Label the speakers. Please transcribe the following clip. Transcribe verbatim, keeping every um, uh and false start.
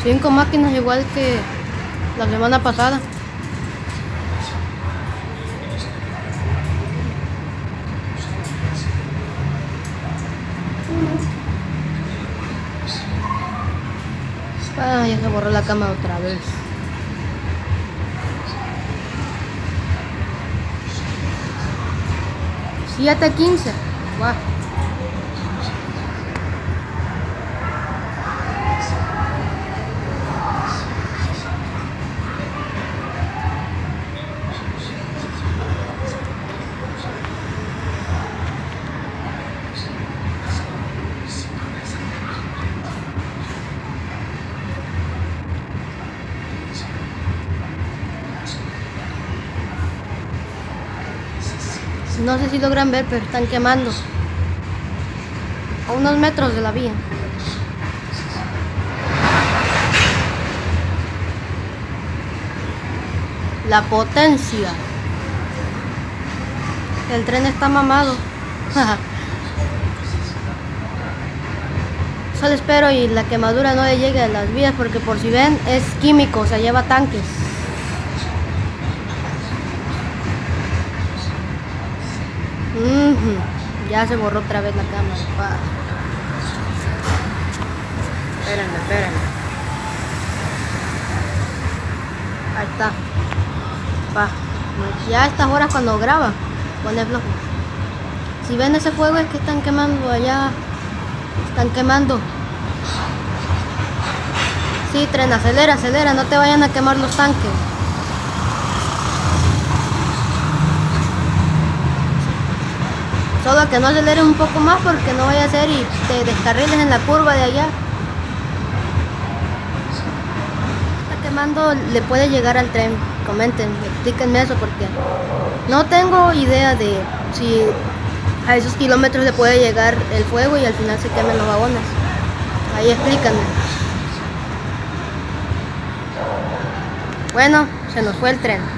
Speaker 1: Cinco máquinas igual que la semana pasada. Ah, ya se borró la cama otra vez. siete quince. Wow. No sé si logran ver, pero están quemando a unos metros de la vía. La potencia. El tren está mamado. Solo espero y la quemadura no le llegue a las vías, porque por si ven es químico, o sea, lleva tanques. Uh-huh. Ya se borró otra vez la cámara. Pa. Espérenme, espérenme. Ahí está. Pa. Ya a estas horas cuando graba, pone flojo. Si ven ese fuego es que están quemando allá. Están quemando. Sí, tren, acelera, acelera, no te vayan a quemar los tanques. Solo que no aceleres un poco más porque no vaya a ser y te descarriles en la curva de allá. Está quemando, le puede llegar al tren. Comenten, explíquenme eso porque no tengo idea de si a esos kilómetros le puede llegar el fuego y al final se quemen los vagones. Ahí explíquenme. Bueno, se nos fue el tren.